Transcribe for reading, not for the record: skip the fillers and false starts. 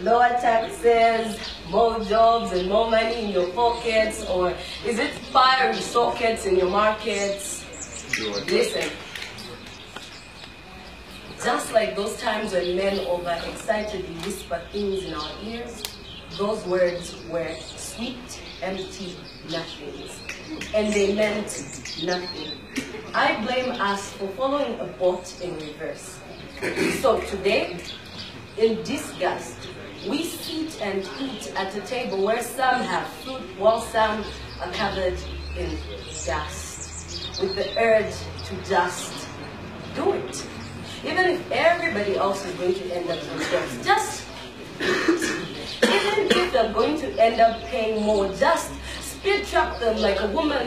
lower taxes, more jobs and more money in your pockets? Or is it fiery sockets in your markets? Listen, just like those times when men overexcitedly whisper things in our ears, those words were sweet, empty nothings. And they meant nothing. I blame us for following a boat in reverse. So today, in disgust, we sit and eat at a table where some have fruit while some are covered in dust, with the urge to just do it. Even if everybody else is going to end up themselves, just even if they're going to end up paying more, just speed trap them like a woman